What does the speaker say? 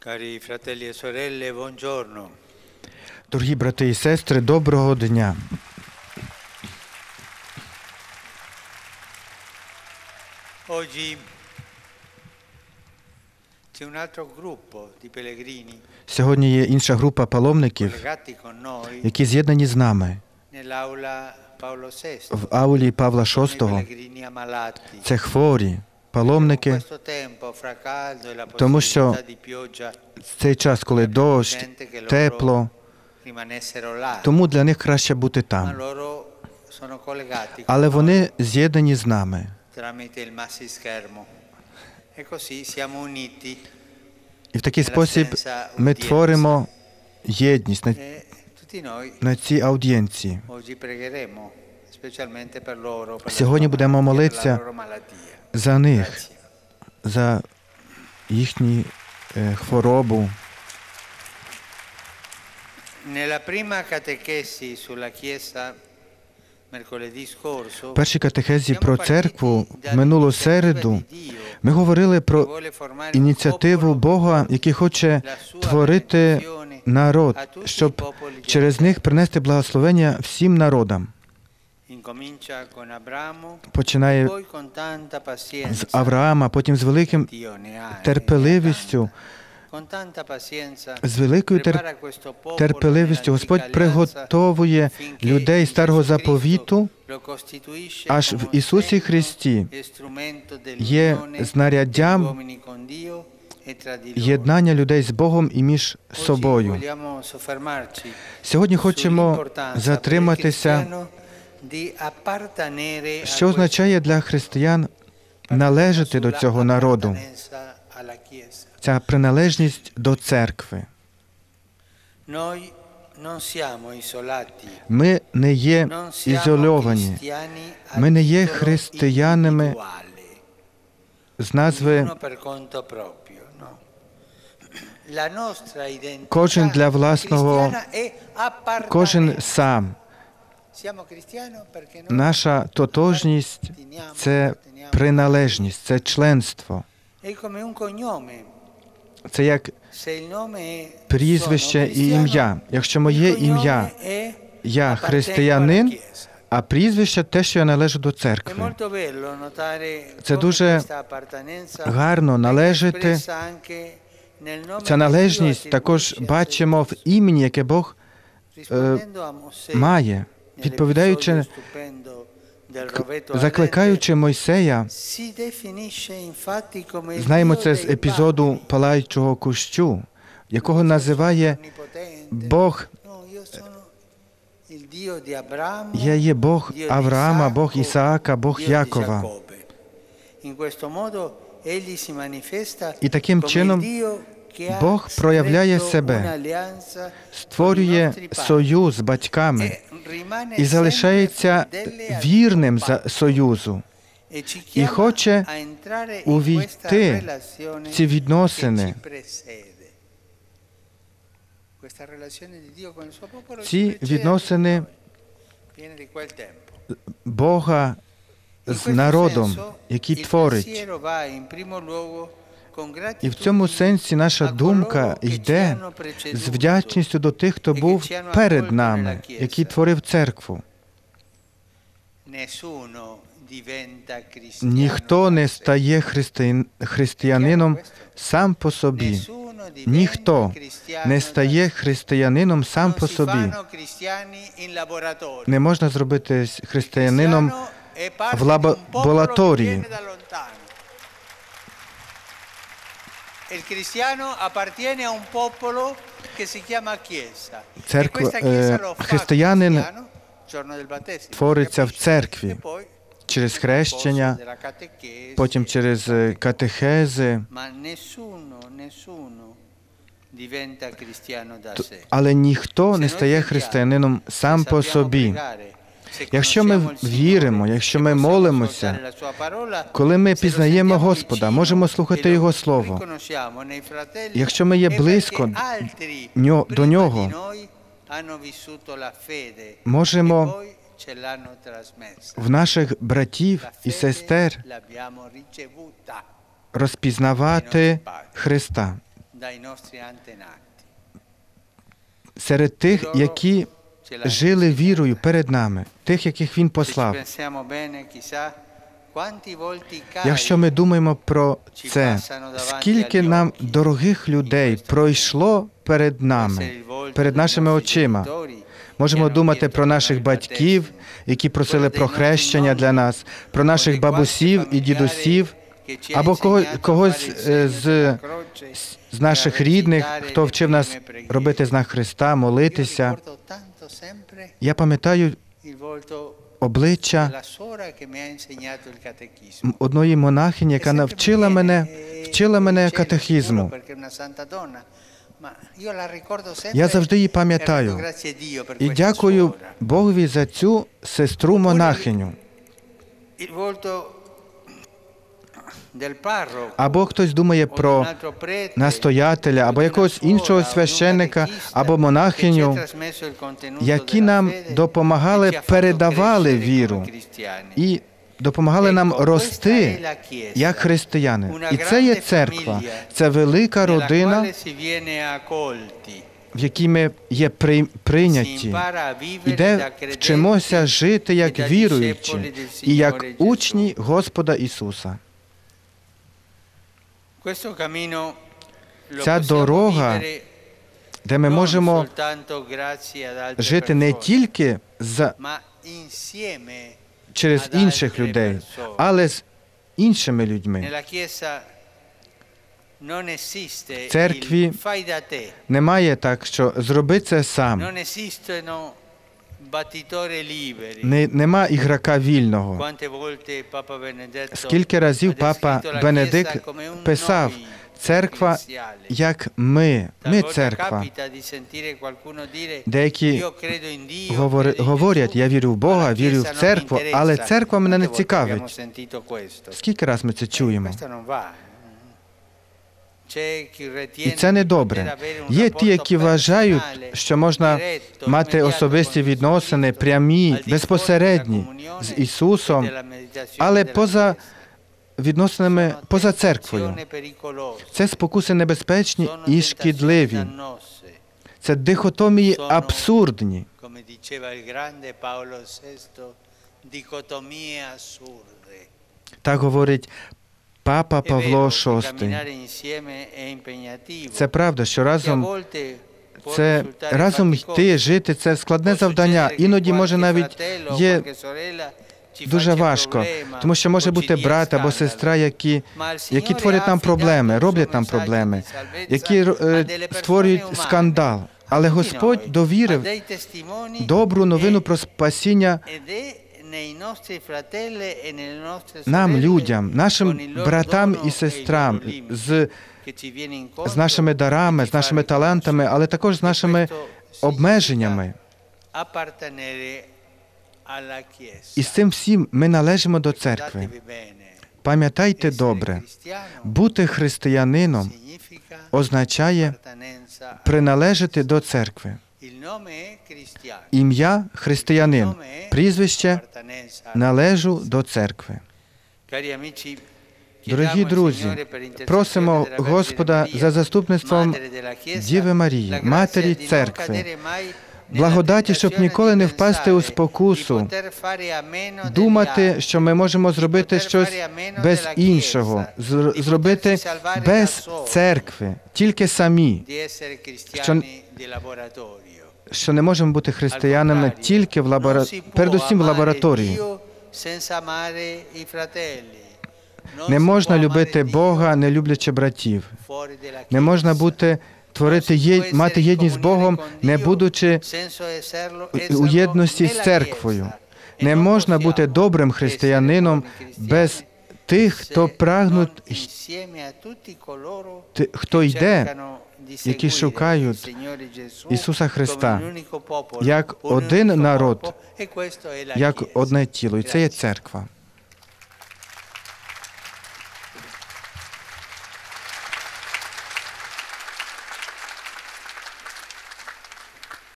Cari fratelli e sorelle, buongiorno. Дорогі брати і сестри, доброго дня! Oggi c'è un altro gruppo di pellegrini Сьогодні є інша група паломників, collegati con noi які з'єднані з нами nell'aula Paolo VI. в аулі Павла Sono i VI. pellegrini ammalati. Це хворі паломники. In questo tempo, fra caldo e la Тому що possibilità di pioggia, в цей час, коли дощ, тепло, rimanessero là. тому для них краще бути Ma там. loro sono collegati Але con noi вони з'єднані з нами. tramite il maxischermo. E così siamo uniti. І в такий спосіб ми творимо єдність E tutti noi на цій аудієнції. oggi pregheremo, specialmente per loro, per la Сьогодні loro будемо malattia, per молитися la loro malattia. За них, Grazie. за їхню хворобу. Nella prima catechesi sulla Chiesa mercoledì scorso, В першій катехезі про церкву в минулу середу ми говорили про ініціативу Бога, який хоче творити народ, щоб через них принести благословення всім народам. incomincia con Abramo, Починає poi con tanta pazienza, з Авраама, потім з великим Dio ne ha, терпеливістю, con tanta pazienza, з великою prepara questo popolo терпеливістю Господь nell'antica приготовує alleanza, людей finché Старого Gesù Cristo Заповіту, lo costituisce аж come в un Ісусі segno Христі e strumento є dell'unione знаряддям degli uomini con Dio e tra di loro. єднання людей з Богом і між Oggi собою. vogliamo soffermarci Сьогодні хочемо sull'importanza per il затриматися, cristiano di appartenere a що означає для християн належати до цього народу, appartenenza alla Chiesa. ця приналежність до церкви. Noi non siamo isolati, Ми не є non siamo ізольовані, cristiani a ми не є titolo християнами individuale, з назви ognuno per conto proprio, no. La nostra identità кожен для власного, cristiana è appartenenza. кожен сам. Siamo cristiani perché noi Наша тотожність – це приналежність, це членство. è come un cognome. Це як Se il nome è прізвище sono і ім'я. cristiano, Якщо il моє cognome ім'я, è я appartengo alla християнин, Chiesa. а прізвище – те, що я належу до È церкви. molto bello notare Це come дуже questa appartenenza гарно venga належати. espressa anche nel nome Ця che Dio належність також attribuisce a se бачимо в імені, яке Бог rispondendo a Mosè має, відповідаючи, nell'episodio stupendo del rovetto закликаючи Мойсея. ardente, si definisce infatti come il Знаємо Dio це з dei епізоду padri. палаючого кущу, якого називає Onnipotente. Бог. No, io sono il Dio di Abramo, Я є Бог Dio di Авраама, Бог Isacco, Ісаака, Бог Dio di Якова. Giacobbe. In questo modo egli si manifesta І таким come il чином Dio che ha Бог проявляє stretto себе, un'alleanza створює con i nostri padri союз з батьками e rimane і залишається sempre fedele al вірним suo за patto союзу e ci і chiama хоче a entrare in увійти questa relazione в ці відносини. che ci precede. Questa relazione di Dio con il suo popolo ci Ці precede відносини noi. Viene di quel tempo. Бога In з questo народом, senso, який il творить. pensiero va in primo luogo con І в цьому gratitudine сенсі наша a думка coloro che ci йде hanno preceduto з вдячністю до тих, хто був перед нами, який творив церкву. Nessuno diventa cristiano Ніхто не per sé. стає християнином сам по собі. Nessuno diventa Ніхто cristiano не da стає sé. християнином сам Non по si собі. fanno cristiani in laboratorio. Не можна зробити християнином Cristiano è parte в di un popolo che лабораторії. viene da lontano. Il cristiano appartiene a un popolo che si chiama Chiesa. E Церква, questa Chiesa lo fa християнин cristiano, giorno del battesimo, твориться в si capisce. церкві E poi через nel corso хрещення, della catechesi, потім через катехези. ma nessuno diventa cristiano da sé. Але ніхто не Se noi стає crediamo, християнином se сам по sappiamo собі. pregare, se Якщо ми conosciamo il Signore, віримо, якщо se ми possiamo молимося, ascoltare la sua parola, коли ми se lo пізнаємо sentiamo Господа, vicino можемо e слухати lo Його Слово. riconosciamo nei fratelli, Якщо ми є è близько perché altri до prima Нього, di noi hanno vissuto la fede можемо e poi ce l'hanno trasmessa. в наших братів La і fede сестер l'abbiamo ricevuta розпізнавати Христа серед тих, які жили вірою перед нами, тих, яких Він послав. Якщо ми думаємо про це, скільки нам дорогих людей пройшло перед нами, перед нашими очима. Можемо думати про наших батьків, які просили про хрещення для нас, про наших бабусів і дідусів, або когось з наших рідних, хто вчив нас робити знак Христа, молитися. Я пам'ятаю обличчя одної монахині, яка навчила мене катехізму. Я завжди її пам'ятаю. І дякую Богові за цю сестру-монахиню. Або хтось думає про настоятеля, або якогось іншого священника, або монахиню, які нам допомагали, передавали віру і допомагали нам рости як християни. І це є церква, це велика родина, в якій ми є прийняті, і де вчимося жити як віруючі і як учні Господа Ісуса. Ця дорога, де ми можемо жити не тільки через інших людей, але з іншими людьми. В церкві немає так, що зроби це сам. Нема ігрока вільного. Скільки разів Папа Бенедикт писав, церква як ми церква. Деякі говорять, я вірю в Бога, вірю в церкву, але церква мене не цікавить. Скільки раз ми це чуємо? І це не добре. Є ті, які вважають, що можна мати особисті відносини, прямі, безпосередні з Ісусом, але поза відносинами, поза церквою. Це спокуси небезпечні і шкідливі. Це дихотомії абсурдні. Так говорить Папа Павло VI. Це правда, що разом йти, жити – це складне завдання. Іноді, може, навіть є дуже важко, тому що може бути брат або сестра, які творять нам проблеми, роблять нам проблеми, які створюють скандал. Але Господь довірив добру новину про спасіння нам, людям, нашим братам і сестрам, з нашими дарами, з нашими талантами, але також з нашими обмеженнями. І з цим всім ми належимо до церкви. Пам'ятайте добре, бути християнином означає приналежати до церкви. Ім'я – християнин, прізвище – належу до церкви. Дорогі друзі, просимо Господа за заступництвом Діви Марії, Матері Церкви, благодаті, щоб ніколи не впасти у спокусу, думати, що ми можемо зробити щось без іншого, зробити без церкви, тільки самі, що не можемо бути християнами тільки передусім в лабораторії. Не можна любити Бога, не люблячи братів. Не можна мати єдність з Богом, не будучи у єдності з церквою. Не можна бути добрим християнином без тих, хто прагнуть, хто йде, які шукають Ісуса Христа, як один народ, як одне тіло. І це є церква.